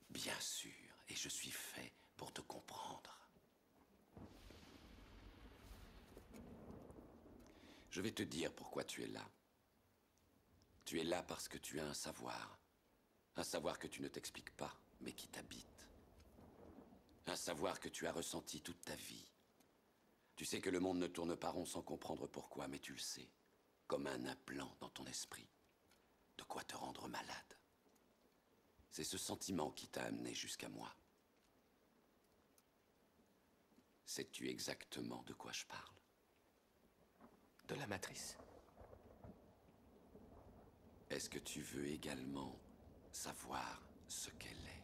Bien sûr, et je suis fait pour te comprendre. Je vais te dire pourquoi tu es là. Tu es là parce que tu as un savoir. Un savoir que tu ne t'expliques pas, mais qui t'habite. Un savoir que tu as ressenti toute ta vie. Tu sais que le monde ne tourne pas rond sans comprendre pourquoi, mais tu le sais. Comme un implant dans ton esprit. De quoi te rendre malade. C'est ce sentiment qui t'a amené jusqu'à moi. Sais-tu exactement de quoi je parle? De la matrice. Est-ce que tu veux également savoir ce qu'elle est?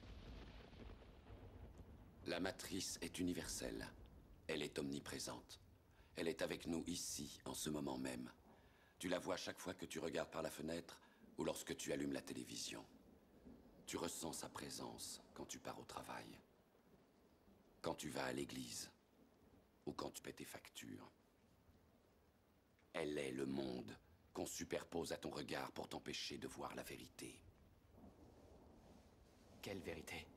La matrice est universelle. Elle est omniprésente. Elle est avec nous ici, en ce moment même. Tu la vois chaque fois que tu regardes par la fenêtre ou lorsque tu allumes la télévision. Tu ressens sa présence quand tu pars au travail, quand tu vas à l'église ou quand tu paies tes factures. Elle est le monde qu'on superpose à ton regard pour t'empêcher de voir la vérité. Quelle vérité?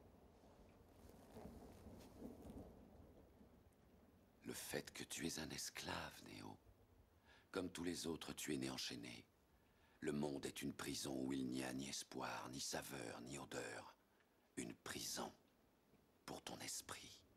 Le fait que tu es un esclave, Néo. Comme tous les autres, tu es né enchaîné. Le monde est une prison où il n'y a ni espoir, ni saveur, ni odeur. Une prison pour ton esprit.